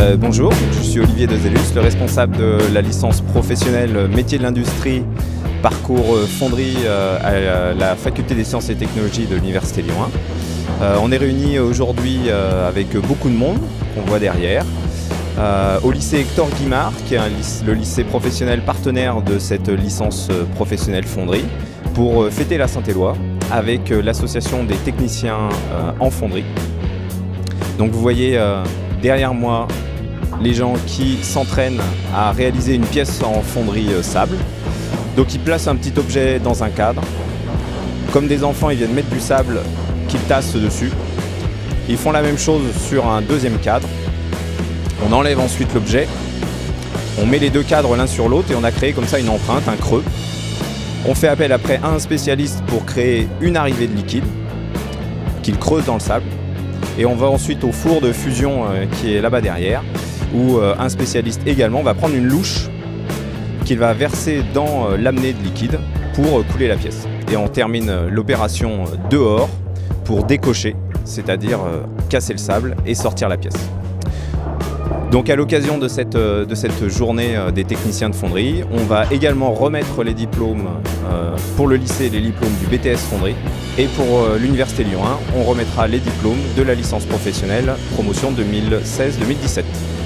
Bonjour, je suis Olivier Dezellus, le responsable de la licence professionnelle métier de l'industrie, parcours fonderie à la faculté des sciences et technologies de l'Université Lyon 1. On est réunis aujourd'hui avec beaucoup de monde qu'on voit derrière, au lycée Hector Guimard, qui est le lycée professionnel partenaire de cette licence professionnelle fonderie, pour fêter la Saint-Éloi avec l'association des techniciens en fonderie. Donc vous voyez derrière moi les gens qui s'entraînent à réaliser une pièce en fonderie sable. Donc ils placent un petit objet dans un cadre. Comme des enfants, ils viennent mettre du sable qu'ils tassent dessus. Ils font la même chose sur un deuxième cadre. On enlève ensuite l'objet. On met les deux cadres l'un sur l'autre et on a créé comme ça une empreinte, un creux. On fait appel après à un spécialiste pour créer une arrivée de liquide qu'il creuse dans le sable. Et on va ensuite au four de fusion qui est là-bas derrière, où un spécialiste également va prendre une louche qu'il va verser dans l'amener de liquide pour couler la pièce. Et on termine l'opération dehors pour décocher, c'est-à-dire casser le sable et sortir la pièce. Donc à l'occasion de cette journée des techniciens de fonderie, on va également remettre les diplômes pour le lycée, les diplômes du BTS fonderie. Et pour l'Université Lyon 1, on remettra les diplômes de la licence professionnelle promotion 2016-2017.